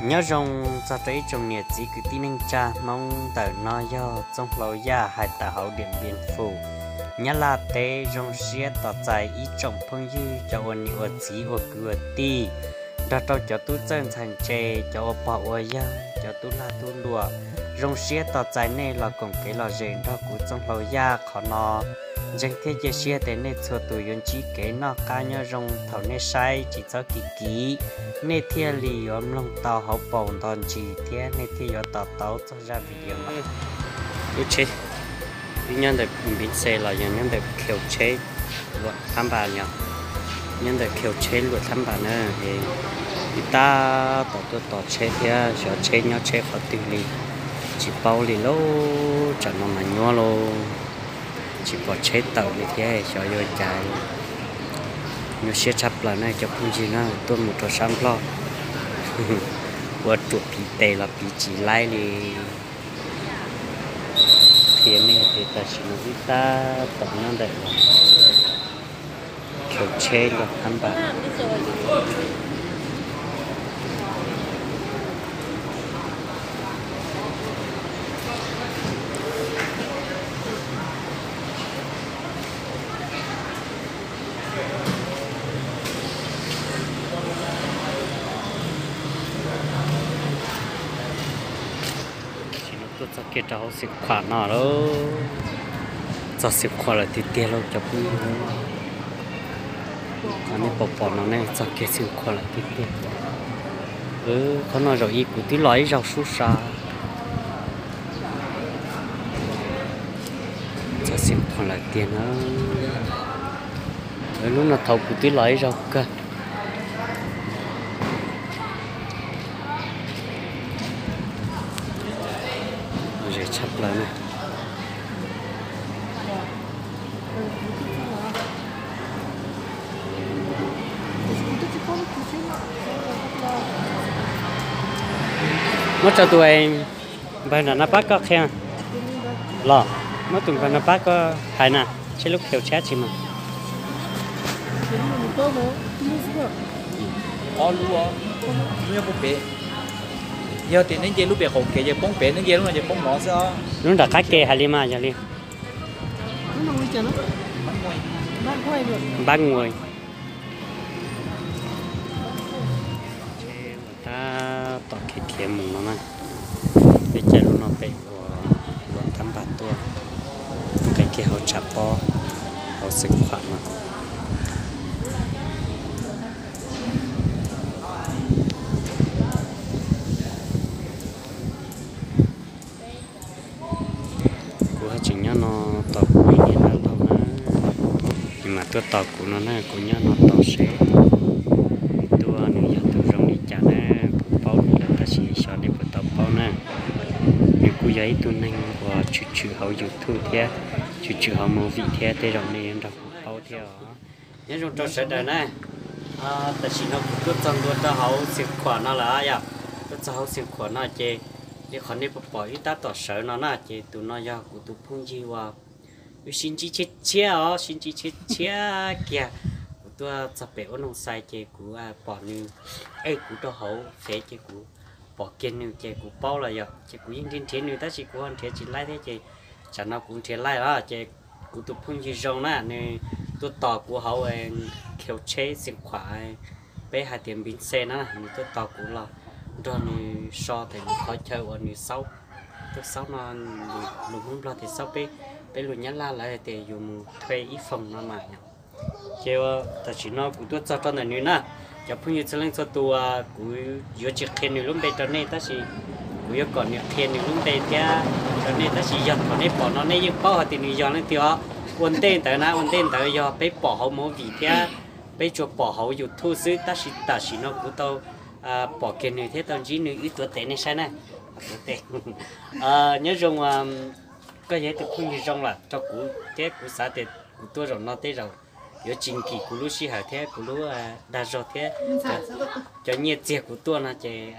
nhớ rong cho thấy trong nhiệt chỉ cứ tin anh cha mong tờ no do trong lâu ya hai tờ hậu điện biên phủ nhớ là tế rong xía tỏ dài ý trọng phong dư cho ôn nhựa chỉ ở cửa ti đã tao cho tu chân thành chê cho bảo ở ya cho tu la tu lùa rong xía tỏ dài này là cùng cái là rèn đó của trong lâu ya khó nó chẳng thế giờ xía tế này cho tụi yon chỉ cái nó cá nhớ rong thầu này sai chỉ cho kỳ kỳ nè thiên lì ôm lòng tàu hậu bồn đòn chỉ thiên nè thiên ở tàu tàu cho ra video mà lúc chết nhân được biến xe là nhân được kiểu chế luật tham bà nhở nhân được kiểu chế luật tham bà nữa thì ta tàu chế thiên sợ chế nhau chế khó tiêu lì chỉ bao lì lâu chẳng nó mà nhua luôn chỉ bỏ chế tàu lì thế sợ vô chạy nhiều xe chập là này cho không gì nữa tôi một trò sáng lo vợ chuột bị tê là bị chỉ lái đi thì này thì ta chỉ nói ta tập nó đấy kiểu chế là ăn bạc cho cái cháu xịt khoản nào đó cho xịt khoản là thì tiền luôn cho bún còn này bỏ nó này cho cái xịt khoản là thì tiền có nói rồi ý của tí lõi rau su sa cho xịt khoản là tiền đó lúc nào thầu của tí lõi rau cơ chắp lại này mất cho tụi em bây giờ nó bắt có khen lò mất tụi nó bắt có hay nè chứ lúc hiểu chết gì mà giờ thì nên chơi lúc bé hộp kệ giờ bóng bé nên chơi lúc nào giờ bóng mỏ sao nó đã cách kệ hay li mà giờ li bắt người ta tọt cái kiếm mùng nó này để chơi lúc nó bé của bọn thắm bát tua cái kia họ chắp po họ sinh hoạt mà chính nhá nó tàu của như là đâu mà nhưng mà tôi tàu của nó này của nhá nó tàu xe tôi nếu giờ tôi rong đi chả nè bao nhiêu là ta chỉ cho đi vào tàu bao nè nếu cô giấy tôi nên qua chữ hậu YouTube thế chữ hậu màu vị thế thế rồi này em đọc bao theo nhớ trong trò sẽ đời này ta chỉ nó cũng trong đôi ta hậu sinh khoản nó là ai à tôi hậu sinh khoản nó chơi để khỏi nên bỏ ít ta tỏ sợ nó nè chỉ tụi nó do của tụi phong chi vào xin chỉ chết chia xin chỉ chết chia kìa tôi tập bé ở nông sai chỉ của bỏ như ấy của tôi hậu sẽ chỉ của bỏ kiên như chỉ của bao là giờ chỉ của những thiên thiên như ta chỉ của anh thiên chỉ lại thế chỉ chẳng nào cũng thiên lại đó chỉ của tụi phong chi rong nè nên tôi tỏ của hậu kiểu chế sinh khỏe bé hai tiền bình xe nè nên tôi tỏ của là rồi thì so thì khó chơi ở như sau tức sau nó lúc hôm đó thì sau bé luôn nhắn la lại thì dùng thuê ít phòng nó mà kêu ta chỉ nó cũng tốt cho này nữa nè cho phụ nữ lên cho tôi cũng vừa chỉ khen nữa lúc bây giờ này ta chỉ cũng vừa còn nhiều khen nữa lúc bây giờ cho nên ta chỉ giật còn này bỏ nó này nhưng bao thì người giòn lên thì họ ổn định tới giờ bé bỏ hậu mỗi vị thế bé cho bỏ hậu dùng thu xứ ta chỉ nó cũng tao bỏ tiền này thế tao chỉ nữa ít tuổi tệ này sai nè nhớ rằng cái gì thì không như rằng là cho cú thế cú xã thì cú tôi rồi nó thế rồi giờ trình kỳ cú lúc xí hở thế cú lúc đa rồi thế cho nhiệt tiệc của tôi là chỉ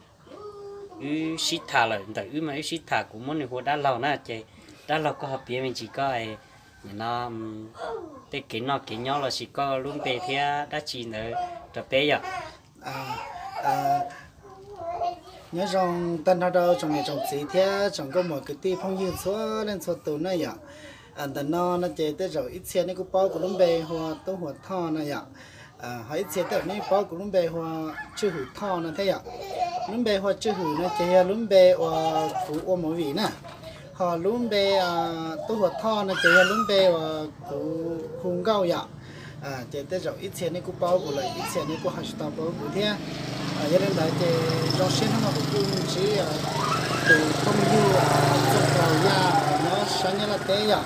xí thả lại tại mà xí thả của món này của đa lâu nè chỉ đa lâu có hợp biệt mình chỉ có nó cái nó là chỉ có luôn về thế đã chỉ nữa cho bé vậy nhớ rằng tân nào đâu trong này trong gì thế trong có một cái tí phong như số lên số tù này ạ anh ta nó chơi tới rồi ít xe này cũng bao của lúng bè hoa tôi hoa thọ này ạ hỏi ít xe tới này bao của lúng bè hoa chưa hủ thọ này thế ạ lúng bè hoa chưa hủ nó chơi lúng bè hoa phụ ôm một vị nè họ lúng bè tôi hoa thọ nó chơi lúng bè hoa phụ hùng cao ạ chơi tới rồi ít xe này cũng bao của lại ít xe này cũng hai bao của thế gia đình đại thì trong sinh hoạt của chúng chỉ từ không như trong đầu ra nó sáng như là thế vậy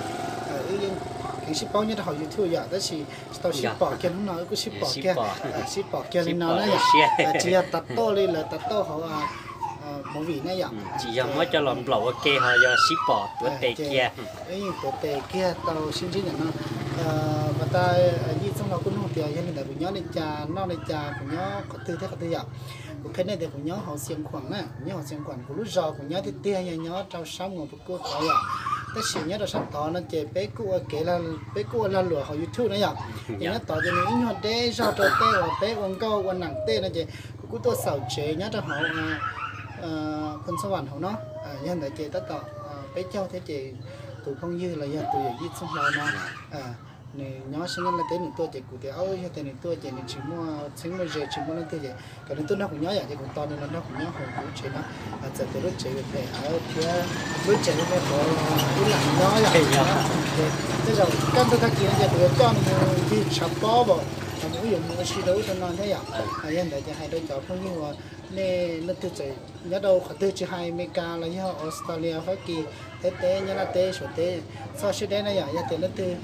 cái ship bao nhiêu họ YouTube vậy đó thì tao ship bỏ kia nó nói cái ship bỏ kia lên nó đấy chỉ là tắt to lên là tắt to họ một vị này vậy chỉ giờ mới cho làm lẩu ok họ giờ ship bỏ tuổi tệ kia ấy tuổi tệ kia tao xin chỉ nhận nó và ta như trong đó cũng không tiền cho nên là của nhóm này trà nó này trà của nhóm có tư thế có tư dạng của cái này thì của nhóm họ xiêm khoảng nè nhóm họ xiêm khoảng của lúc giờ của nhóm thì tiền nhà nhóm trong sáu người của họ vậy tất nhiên nhớ là sắp tỏ nó chế bé cua kể là bé cua là lửa họ YouTube này vậy thì nó tỏ cho những hoạt tế do trò tế và bé quần câu quần nặng tế là chế của tôi sầu chế nhớ cho họ phân số hoàn họ nó nhân đại chế tất tỏ bé châu thế chế tụ không như là giờ tụ gì xong rồi nó này nhỏ sinh là tên tôi chỉ cụ thể áo như thế này tôi chỉ nên chỉ mua sinh mới chỉ mua lên thế gì còn nên tôi nó cũng nhỏ vậy thì cũng to nên nó cũng nhỏ hơn cũng chỉ nó giờ tôi lúc chỉ về ở phía lúc chỉ về có cái lạnh nhỏ vậy thế rồi căn tôi các kia giờ tôi cho đi chập bó bộ mỗi dùng một cái đấu cho nó thế vậy hiện tại chỉ hai đôi cháu không như mà nên nó tôi chỉ nhớ đâu họ tôi chỉ hai America là như Australia Hoa Kỳ thế như là thế số thế sau khi đấy này vậy thì nó tôi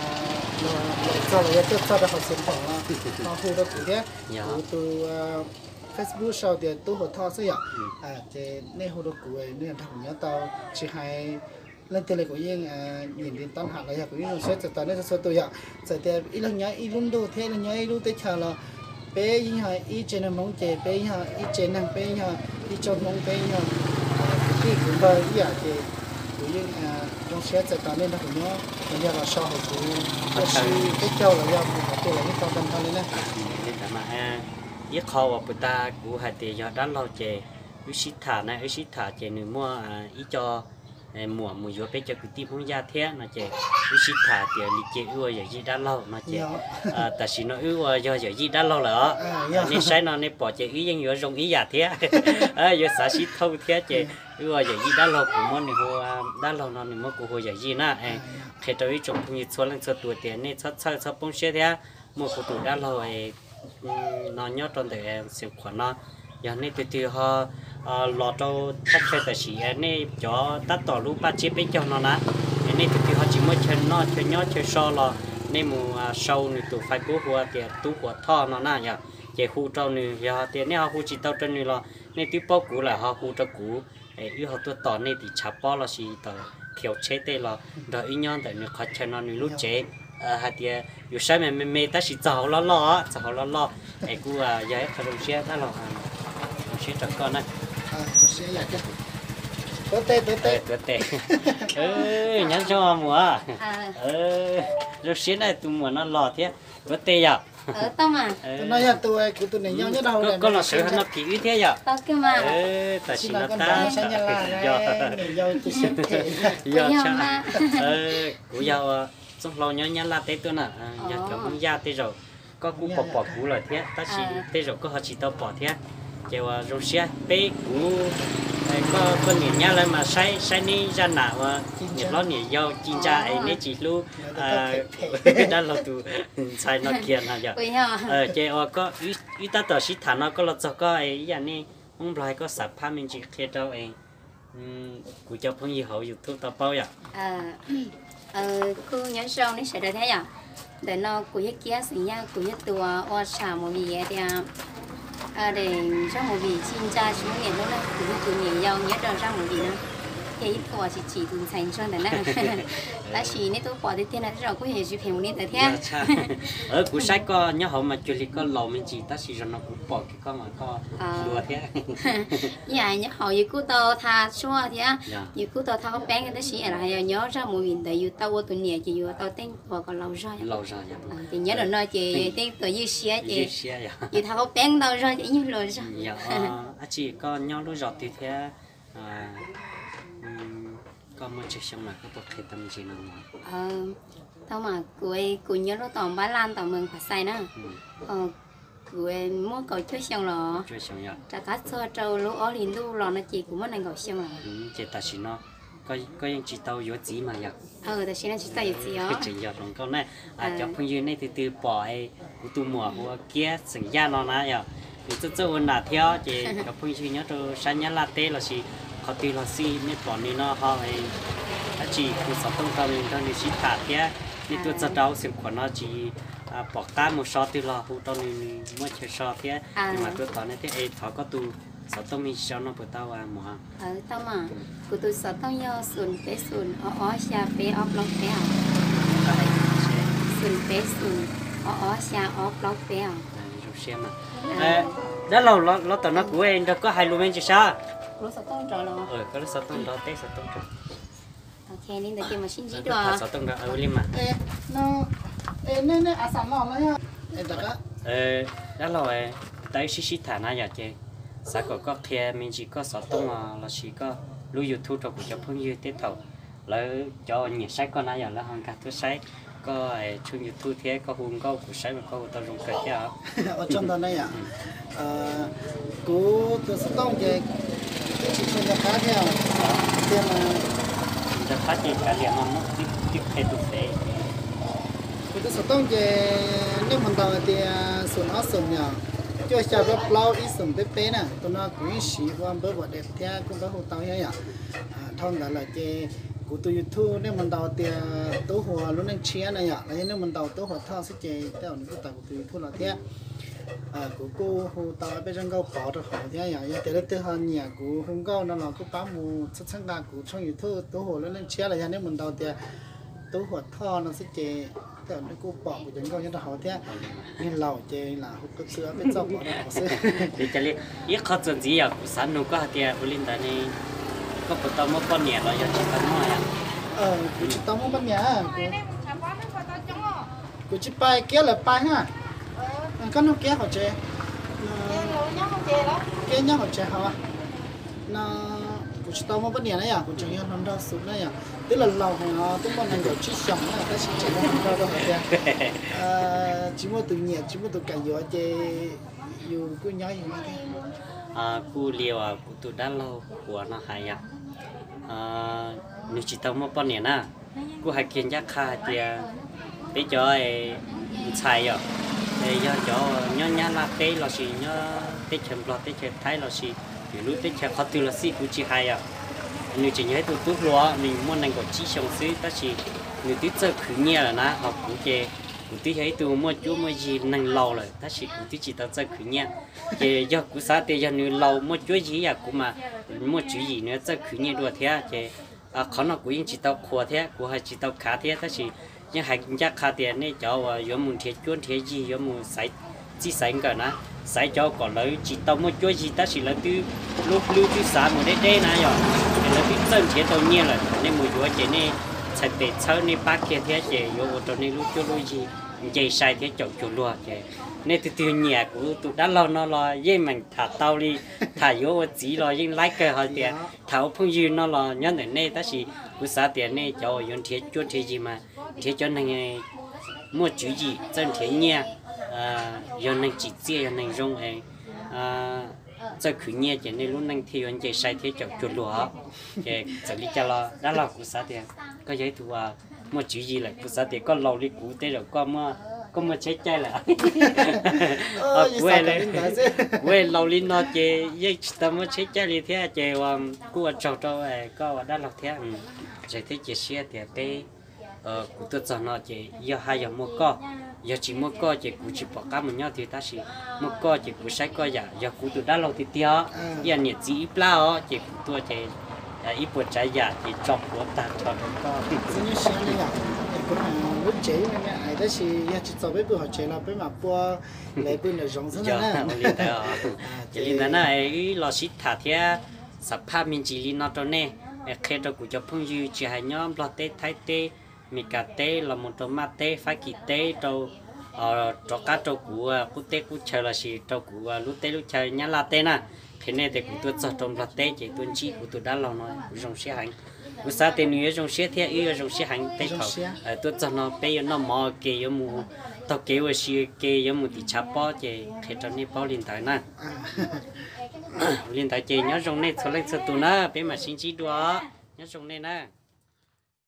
sau này tôi sau đó họ xem khoảng là họ hú đó cũng thế hú từ Facebook sau thì tôi họ thao sẽ thì nên hú đó cũng vậy nên thằng nhớ tao chỉ hai lên tele của yên nhìn đến tan hạt là của yên sẽ tao nên số tôi giờ thì ít lần nhớ ít luôn đâu thế là nhớ ít luôn tới chờ là bé yên hà ít trên mông chè bé yên hà ít trên năng bé yên hà ít trong mông bé yên hà cái cũng bao nhiêu thì của yên trong sẽ tao nên thằng nhớ là sau hồi của cái châu là do một cái là cái tao đâm thôi nè nên là mà giết kho và bữa ta của hai tỷ do đá lâu chè uy xít thả này uy xít thả chè nữa mua ý cho mùa mùa vô bé cho cái tim không ra thế nó chè uy xít thả thì đi chè ưa giờ gì đá lâu nó chè tại vì nó ưa do giờ gì đá lâu là nên sai nó nên bỏ chè ý dân vừa rong ý giả thế giờ xả xít thâu thế chè ưa giờ gì đá lâu của món này hồ đá lâu nó này mua của hồ giờ gì nè khi tôi trồng như số lần số tuổi tiền nên sắp bông xe thế mua của tuổi đá lâu nó nhớ trong để sinh hoạt nó giờ này từ họ lọt đâu thắt chơi tài xỉ này cho tắt tỏ lúc ba chiếc bên trong nó nè này từ họ chỉ mới chơi nó chơi nhớ chơi so là nên mùa sâu này tụ phải cố hoa tiền tú của thọ nó nè giờ chơi khu trâu này giờ tiền này họ khu chỉ tao trên này là nên tiếp bao cũ là họ khu trâu cũ yêu họ tôi tỏ này thì chả bao là gì tao kiểu chế tê là đợi ý nhon tại nó khó chơi nó lúc chế hạt tiềnอยู่ใช่ไหมta chỉ giàu lo ai cũng giờ phải đồng xe ta lo đồng xe cho con này sẽ là cái tốt tệ nhắn cho mùa đồng xe này tụi mùa nó lo thế tốt tệ giờ tao mà tôi nói là tôi này nhau nhất đâu con là sự nó kỹ thế giờ tao kia mà tại chỉ nó ta giờ tôi sẽ giờ cha của giờ xong lâu nhớ là tết tôi nè giờ kiểu muốn ra tết rồi có cú bỏ cú rồi thế ta chỉ tết rồi có họ chỉ tao bỏ thế kêu rồi xe bé cú có nhìn nhá lên mà say ní ra nào mà nhìn nó nhìn dâu chín cha ấy nấy chỉ lu đã lâu tụ say nó kia nè giờ kêu có ít ta tờ xí thả nó có lọt cho có ấy giờ ní ông lại có sạp pha mình chỉ kia đâu ấy của cho phong gì hậu YouTube tao bao giờ cô nhớ sau nó sẽ được thế nhở để nó của cái kia gì nha của cái tua oa xả một vị thì để cho một vị xin cha xuống ngày hôm nay của cái tua nhiều nhau nhớ được ra một vị nữa thì tôi chỉ từng thành cho nên là đã chỉ nên tôi bỏ đi tiền này rồi có thể chụp hình một lên thế ở của sách có nhớ hậu mà chụp có lầu mình chỉ ta chỉ rồi nó cũng bỏ cái con mà có đùa thế dạ nhớ hậu như cú tàu tha xua thì như cú tàu tha có bé cái chỉ là nhớ ra một vị tại vì tàu tuần nhẹ chỉ vừa tàu tên và còn lâu rồi thì nhớ được nói chỉ tên tuổi như xe chỉ tha có bé tàu rồi chỉ như rồi chị có nhau lúc giọt thì thế có một chiếc xong là có bậc hệ tâm gì nào tao mà cuối nhớ lúc tao Ba Lan tao mừng phải sai nữa cuối mua cầu chơi xong rồi chơi xong rồi trả cá sơ trâu lúc ở liền lúc lò nó chỉ cũng mất này cầu xong rồi chị ta chỉ nó có những chị tao yếu gì mà vậy ta chỉ là chỉ tao gì đó cái chuyện giờ trong câu này cho phong duyên này từ bỏ ấy của tu mùa của kia sinh ra nó nè giờ thì tôi ôn là theo chị cho phong duyên nhớ tôi sáng nhớ là tê là gì họ tùy là gì nên bỏ đi nó họ ấy chỉ của sáu tông tao mình tao đi chỉ thả thế nên tôi cho cháu xem của nó chỉ bỏ cá một sọ từ lò hú tao mình mua chơi sọ thế nhưng mà tôi tao này thế ấy thọ có tu sáu tông mình cho nó bữa tao mà tao mà của tôi sáu tông nhau sườn bé sườn ó xa bé ốp lóc bé sườn bé sườn ó xa ốp lóc bé rồi xem mà đó là nó tao nó của em đâu có hai luôn em chứ sao lúc sáu tông rồi lo có lúc sáu tông đó tết sáu tông rồi ok nên để kia mà xin chỉ đó sáu tông đó lên mà nó nên sản lò nó nha đó là tới xí thả na giờ chơi sao có kia mình chỉ có sáu tông là chỉ có lưu YouTube cho của cho phương như tết thầu lấy cho nhiều sách con na giờ là hàng cả thứ sách có trên YouTube thế có hùng có của sách mà có tao dùng cái kia ở trong đó này của tôi sẽ tông về chỉ cho nó khá theo tiền là จะพัดยังการเรียนมันที่ใครตุเส tôi sẽ tông về nếu mình đào thì sườn áo sườn nhở cho cha bé plau ít sườn bé bé nè tôi nói cũng xí qua bữa vợ đẹp thế cũng có hồ tao nhá thông là cái của tôi YouTube nếu mình đào thì tố hồ luôn đang chia này nhở nếu mình đào tố hồ thao sẽ chơi theo những cái tài của tôi YouTube là thế của cô hồ tao bên trong câu bỏ được họ thế nhở nhưng từ từ hơn nhà của hôm câu nó là cô bán một xuất sáng đa của trong YouTube tố hồ luôn đang chia là nếu mình đào thì tố hồ thao nó sẽ chơi theo những cô bỏ của chúng câu như là họ thế nên lẩu chơi là hút cái sữa bên trong họ nó sẽ thì cho nên ít khó chuẩn gì à của sản nó có tiền của linh này có một tao một con nhẹ rồi giờ chỉ tao nói của chị tao muốn bắt nhà của chị bay kia là bay ha con nó kia họ chơi kia nhau họ chơi hả nó của chị tao muốn bắt nhà này à của chị nhau nó đau sụp này à tức là lẩu họ tức là mình gọi chỉ sống là cái chỉ nó không đau đâu hả chỉ mua từ nhẹ chỉ mua từ cả gió chơi dù cứ nhói như thế cô liều của tụi đã lâu của nó hay nếu chỉ tao một con nhẹ na cô hay kiên giác khai thì để cho xài rồi để cho nhớ nhá là tê là gì nhớ tê chém lọt tê chém thái là gì thì lúc tê chém khó từ là gì cũng chỉ hay nếu chỉ nhớ tụi tụt lúa mình muốn năng gọi chỉ sống xứ ta chỉ nếu tụi chơi khử nhẹ là na học cũng chơi cũng tụi thấy tụi mua chỗ mua gì năng lâu rồi ta chỉ cũng tụi chỉ tao chơi khử nhẹ chơi do cũng sao tê giờ nếu lâu mua chỗ gì à cũng mà mua chỗ gì nữa chơi khử nhẹ đùa thế chơi khó nó cũng chỉ tao khua thế cũng hay chỉ tao khá thế ta chỉ nhưng hay chắc khá tiền này cho giờ muốn thế chuyên thế gì giờ muốn sai chỉ sai cái na sai cho còn lấy chỉ tao mua chỗ gì ta chỉ là từ lúc lưu từ sáng một đây này rồi là từ chân thế tao nhẹ rồi nên mua chỗ chơi này chạy để chơi này bác kia thế chơi giờ chỗ này lúc chỗ lúc gì chơi sai thế chọn chỗ luôn chơi nên từ nhà của tụi đã lâu nó là dây mình thả tao đi thả vô chỉ là dây lái cái hơi tiền tháo phong dư nó là nhớ đến đây ta chỉ của xã tiền này cho yon thế chuyên thế gì mà thế cho nên mua chữ gì chân thế nha yon nên chỉ chia yon nên rong ấy giờ khử nhẹ cho nên lúc năng thì yon chơi sai thế chọn chỗ lúa chơi xử lý cho lo đã là của xã tiền có giấy thu mua chữ gì là của xã tiền có lâu đi cũ thế rồi có mà chết chay là quê lâu lên nó chơi với tao mới chết chay đi thế chơi cô trâu trâu có đã lọc thế rồi thế chơi xe thì cái của tôi cho nó chơi giờ hai giờ mua co giờ chỉ mua co chơi của chỉ bỏ cá một nhau thì ta chỉ mua co chơi của sai co giờ của tôi đã lâu thì tiêu giờ nhiệt chỉ ít lao chơi của tôi chơi ít bữa trái giả thì chọc của ta chọc co lúc chế mà ai đó thì chỉ cho bé bữa họ chế là bé mà bữa lấy bữa là rong rong nữa chỉ là này lò xịt thả thế sắp phá mình chỉ li nó cho nè khi đó cũng cho phong dư chỉ hai nhóm lò tê thái tê mì cà tê là một trâu mát tê phá kỳ tê trâu trâu cá trâu của tê của chờ là gì trâu của lúc tê lúc chờ nhá là tê nè thế này thì cũng tôi cho trong là tết chỉ tuần chi của tôi đã lâu nói cũng trong xe hành một sao tiền nữa trong xe theo yêu trong xe hành tết thầu tôi cho nó bây giờ nó mò kê giống mu tao kêu ở xe kê giống mu thì chắp bó chỉ khi cho nên bao liên tài nè liên tài chỉ nhớ trong này thôi lấy số tụ nó bây mà xin chỉ đó nhớ trong này nè